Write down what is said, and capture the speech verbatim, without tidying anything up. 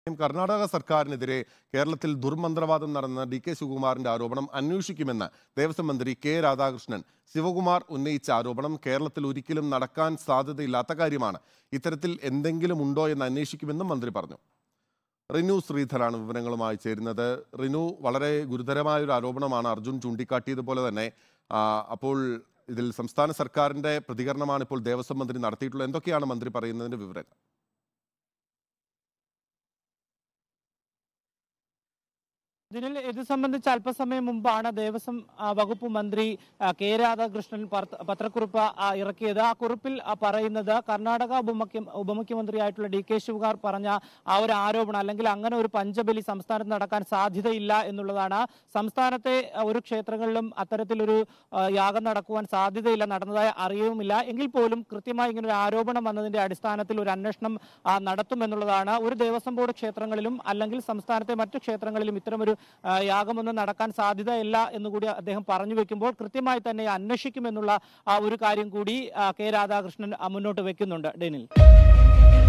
കർണാടക സർക്കാരിനെതിരെ കേരളത്തിൽ ദുർമന്ത്രവാദം നടന്ന ഡി കെ ശിവകുമാറിന്റെ ആരോപണം അന്വേഷിക്കുമെന്ന് ദേവസ്വം മന്ത്രി കെ രാധാകൃഷ്ണൻ. ശിവകുമാർ ഉന്നയിച്ച ആരോപണം കേരളത്തിൽ ഒരിക്കലും നടക്കാൻ സാധ്യതയില്ലാത്ത കാര്യമാണ്. ഇത്തരത്തിൽ എന്തെങ്കിലും ഉണ്ടോ എന്ന് അന്വേഷിക്കുമെന്നും മന്ത്രി പറഞ്ഞു. റിനു ശ്രീധരാണ് വിവരങ്ങളുമായി ചേരുന്നത്. റിനു, വളരെ ഗുരുതരമായ ഒരു ആരോപണമാണ് അർജുൻ ചൂണ്ടിക്കാട്ടിയതുപോലെ തന്നെ. അപ്പോൾ ഇതിൽ സംസ്ഥാന സർക്കാരിന്റെ പ്രതികരണമാണ് ഇപ്പോൾ ദേവസ്വം മന്ത്രി നടത്തിയിട്ടുള്ളത്. എന്തൊക്കെയാണ് മന്ത്രി പറയുന്നതിന്റെ വിവരങ്ങൾ? ഇതിൽ ഇത് സംബന്ധിച്ച് അല്പസമയം മുമ്പാണ് ദേവസ്വം വകുപ്പ് മന്ത്രി കെ രാധാകൃഷ്ണൻ പത്രക്കുറിപ്പ് ഇറക്കിയത്. ആ കുറിപ്പിൽ പറയുന്നത് കർണാടക ഉപമുഖ്യ ഉപമുഖ്യമന്ത്രിയായിട്ടുള്ള ഡി കെ ശിവകുമാർ പറഞ്ഞ ആ ഒരു ആരോപണം, അല്ലെങ്കിൽ അങ്ങനെ ഒരു പഞ്ചബലി സംസ്ഥാനത്ത് നടക്കാൻ സാധ്യതയില്ല എന്നുള്ളതാണ്. സംസ്ഥാനത്തെ ഒരു ക്ഷേത്രങ്ങളിലും അത്തരത്തിലൊരു യാഗം നടക്കുവാൻ സാധ്യതയില്ല, നടന്നതായി അറിയുമില്ല. എങ്കിൽ പോലും കൃത്യമായി ഇങ്ങനെ ഒരു ആരോപണം വന്നതിന്റെ അടിസ്ഥാനത്തിൽ ഒരു അന്വേഷണം നടത്തുമെന്നുള്ളതാണ്. ഒരു ദേവസ്വം ബോർഡ് ക്ഷേത്രങ്ങളിലും അല്ലെങ്കിൽ സംസ്ഥാനത്തെ മറ്റു ക്ഷേത്രങ്ങളിലും ഇത്തരമൊരു യാഗമൊന്നും നടക്കാൻ സാധ്യതയില്ല എന്നുകൂടി അദ്ദേഹം പറഞ്ഞു വെക്കുമ്പോൾ കൃത്യമായി തന്നെ അന്വേഷിക്കുമെന്നുള്ള ഒരു കാര്യം കൂടി കെ രാധാകൃഷ്ണൻ മുന്നോട്ട് വെക്കുന്നുണ്ട്. ഡെനിൽ.